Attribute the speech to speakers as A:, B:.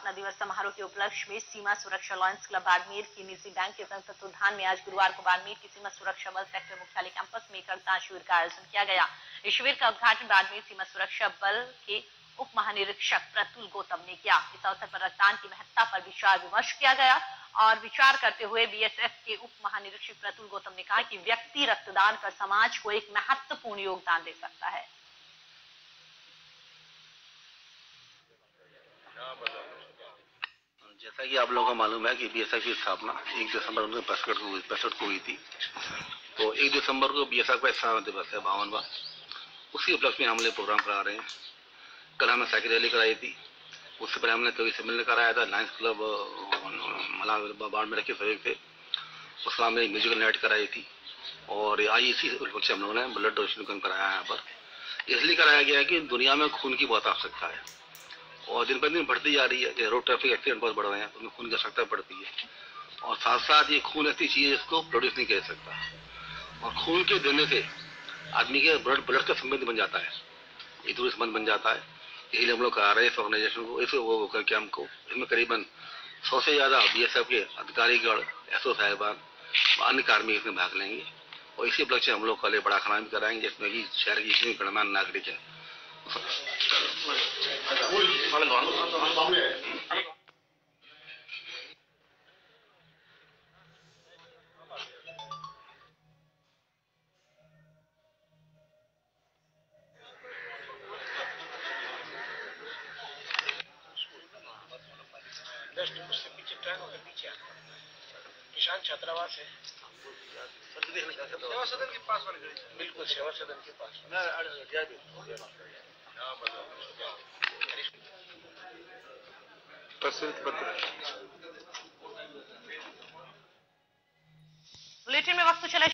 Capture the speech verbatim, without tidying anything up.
A: स्थापना दिवस समारोह के उपलक्ष्य में सीमा सुरक्षा लॉयंस क्लब बाड़मेर की निजी बैंक के संयुक्त तत्वाधान में आज गुरुवार को बाड़मेर की सीमा सुरक्षा बल सेक्टर मुख्यालय कैंपस में एक रक्तदान शिविर का आयोजन किया गया। इस शिविर का उद्घाटन बाड़मेर सीमा सुरक्षा बल के उप महानिरीक्षक प्रतुल गौतम ने किया। इस अवसर पर रक्तदान की महत्ता पर विचार विमर्श किया गया और विचार करते हुए बीएसएफ के उप महानिरीक्षक प्रतुल गौतम ने कहा कि व्यक्ति रक्तदान कर समाज को एक महत्वपूर्ण योगदान दे सकता है।
B: जैसा कि आप लोगों को मालूम है कि बीएसएफ की स्थापना एक दिसंबर उन्नीस सौ पैंसठ को हुई थी, तो एक दिसंबर को बीएसएफ का स्थापना दिवस है बावनवा। उसी उपलक्ष्य में हम लोग प्रोग्राम करा रहे हैं। कल हमने साइकिल रैली कराई थी, उससे पहले हमने कवि सम्मेलन कराया था लायंस क्लब बाड़मेर के सहयोग से। उसका हमने म्यूजिकल नाइट कराई थी और आज इसी उपलक्ष्य हम लोगों ने ब्लड डोनेशन कैंप कराया है। यहाँ पर इसलिए कराया गया है कि दुनिया में खून की बहुत आवश्यकता है और दिन पर दिन बढ़ती जा रही है कि रोड ट्रैफिक एक्सीडेंट बहुत बढ़ रहे हैं, उनमें खून की आवश्यकता पड़ती है। और साथ साथ ये खून ऐसी चीज है इसको प्रोड्यूस नहीं कर सकता और खून के देने से आदमी के ब्लड ब्लड का संबंध बन जाता है, एक दूसरे संबंध बन जाता है। इसलिए हम लोग करा रहे हैं इस ऑर्गेनाइजेशन को, इस वो करके हमको इसमें करीबन सौ से ज्यादा बीएसएफ के अधिकारीगण, एसओ साहिबान, अन्य कार्मिक इसमें भाग लेंगे और इसी उपलक्ष्य हम लोग कल बड़ा खाना भी कराएंगे जिसमें कि शहर की जितनी गणमान्य नागरिक है।
C: उससे पीछे ट्रेन होकर पीछे किसान छात्रावास है, सेवा सदन के पास वाली गली, बिल्कुल सेवा सदन के पास।
A: बुलेटिन में वक्त चला